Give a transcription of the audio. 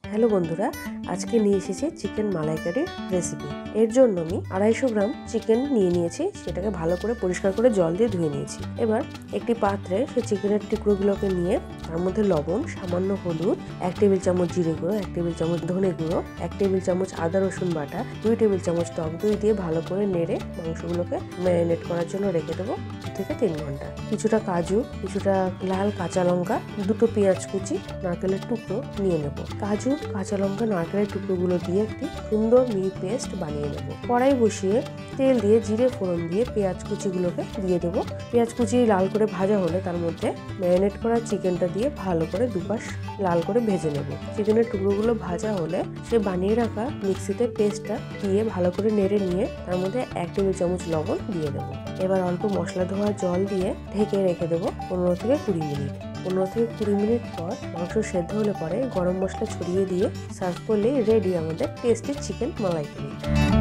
Hello বন্ধুরা, আজকে নিয়ে এসেছি চিকেন মালাইকারির রেসিপি। এর জন্য আমি 250 গ্রাম চিকেন নিয়ে নিয়েছি। সেটাকে ভালো করে পরিষ্কার করে জল দিয়ে ধুয়ে নিয়েছি। এবার একটি পাত্রে সেই চিকেনের টুকরোগুলোকে নিয়ে তার মধ্যে লবণ, সামান্য হলুদ, 1 টেবিল চামচ জিরে গুঁড়ো, 1 টেবিল চামচ ধনে গুঁড়ো, 1 টেবিল চামচ আদা রসুন বাটা, 2 টেবিল চামচ টক দই দিয়ে ভালো করে নেড়ে মাংসগুলোকে ম্যারিনেট করার জন্য রেখে দেবো 2 থেকে 3 ঘন্টা। কিছুটা কাজু, কিছুটা লাল কাঁচা লঙ্কা, 2টো পেঁয়াজ কুচি, নারকেলের টুকরো নিয়ে নেব। কাজু, কাঁচা লঙ্কা, নারকেলের টুকরোগুলো দিয়ে একটি সুন্দর মিহি পেস্ট বানিয়ে নেব। কড়াই বসিয়ে তেল দিয়ে জিরে ফোড়ন দিয়ে পেঁয়াজ কুচিগুলোকে দিয়ে দেবো। পেঁয়াজ কুচি লাল করে ভাজা হলে তার মধ্যে ম্যারিনেট করা চিকেনটা দিয়ে ভালো করে দুপাশ লাল করে ভেজে নেব। চিকেনের টুকরোগুলো ভাজা হলে সে বানিয়ে রাখা মিক্সিতে পেস্টটা দিয়ে ভালো করে নেড়ে নিয়ে তার মধ্যে 1 টেবিল চামচ লবণ দিয়ে দেবো। এবার অল্প মশলা ধোয়া জল দিয়ে ঢেকে রেখে দেবো 15 থেকে 20 মিনিট। 15 থেকে 20 মিনিট পর মাংস সেদ্ধ হলে পরে গরম মশলা ছড়িয়ে দিয়ে সার্ভ করলেই রেডি আমাদের টেস্টি চিকেন মালাইকারি।